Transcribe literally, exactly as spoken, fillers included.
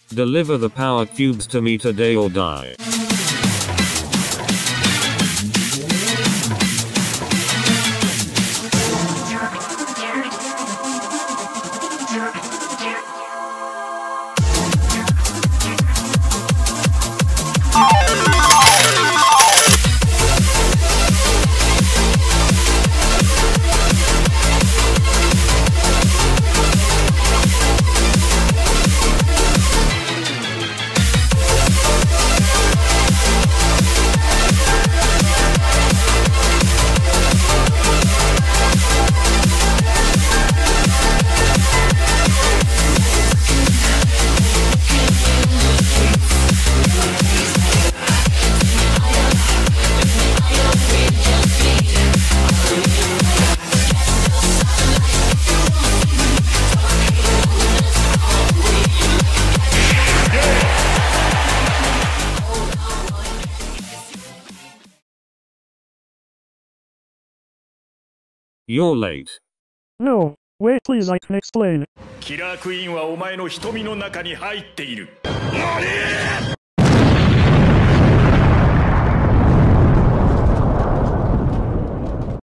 Deliver the power cubes to me today or die. You're late. No, wait please I can explain. キラークイーンはお前の瞳の中に入っている。何